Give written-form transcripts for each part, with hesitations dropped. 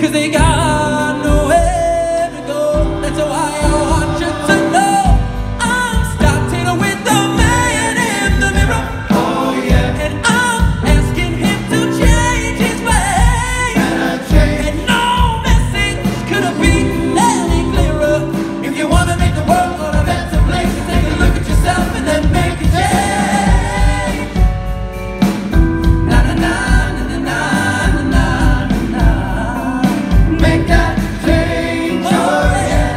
they got nowhere to go. That's why I want you to know I'm starting with the man in the mirror. Oh yeah. And I'm asking him to change his ways. And no message could have been any clearer. If you want to make the world a better place, take a look at yourself and then make a change. Na na na na na na na na. Make that change. Oh yeah.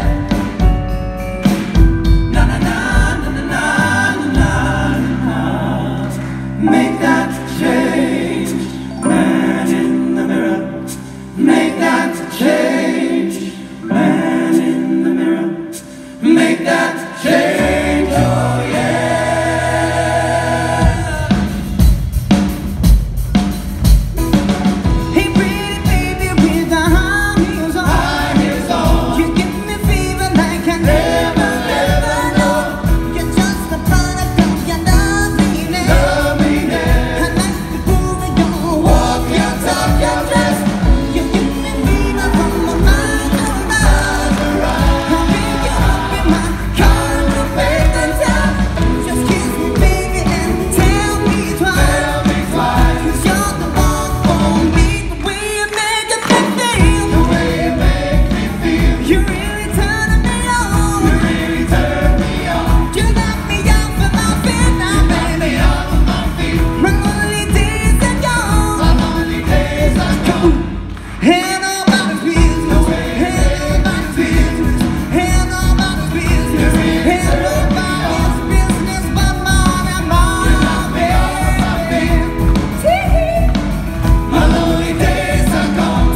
Na na na na na na na na. Make that change. Man in the mirror. Make that change. Man in the mirror. Make that change. Oh yeah. Hey pretty baby with the high heels on, High heels on. you give me fever like I never know. You're just a product of your loveliness. Loveliness. I like the groove of your walk, your talk, your dress. You give me fever from my mind to rise. I'll pick you up in my car and we'll make the time. Just kiss me baby and tell me twice. Tell me twice. 'Cause you're the one for me, the way you make me feel. The way you make me feel. You really turning me on. You really turn me on. You got me off of my feet now, Knock me baby. off of my feet. My lonely days are gone. My lonely days are gone. Ain't nobody's business. Ain't nobody's business. Ain't nobody's business. Ain't nobody's business but mine and mine, baby. My lonely days are gone.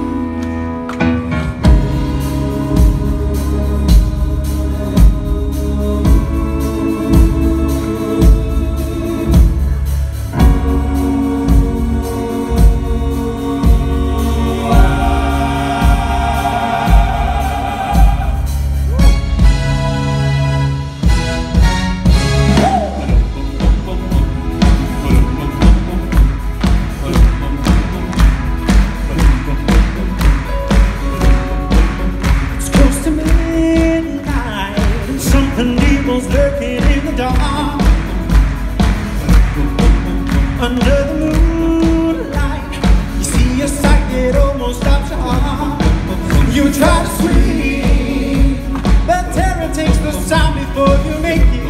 It's close to midnight and something evil's lurking in the dark. Under the moonlight, you see a sight that almost stops your heart. You try to scream, but terror takes the sound before you make it.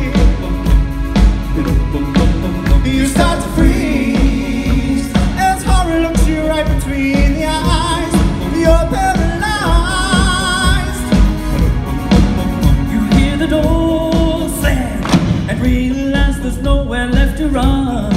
You start to freeze as horror looks you right between the eyes. You're paralyzed. You hear the door slam and realize there's nowhere left to run.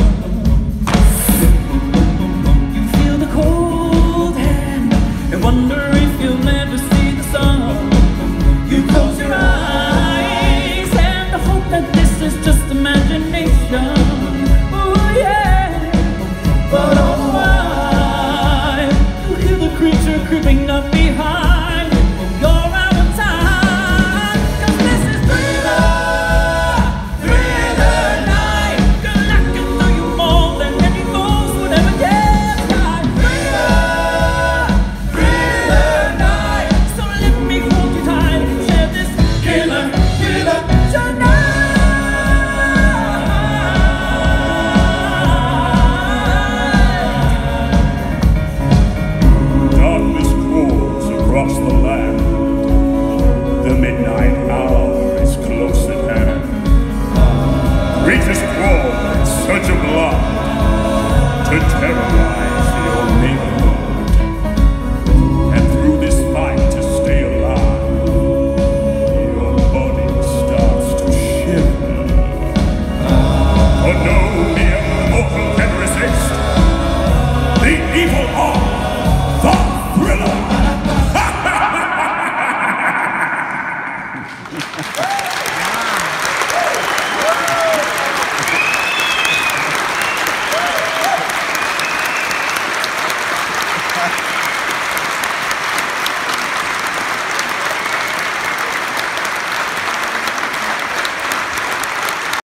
You feel the cold hand and wonder if you'll never see the sun. You close your eyes and hope that this is just imagination. Oh yeah, but all the while you hear the creature creeping up behind. You're out of time, 'cause this is Thriller, Thriller night. You're knocking through your mold and any fools would ever dare try. Thriller, Thriller night. So let me hold you tight and share this killer, killer tonight. Darkness crawls across the land. The midnight hour is close at hand. Creatures crawl in search of blood to terrorize your neighborhood. And through this fight to stay alive, your body starts to shiver. For no mere mortal can resist the evil art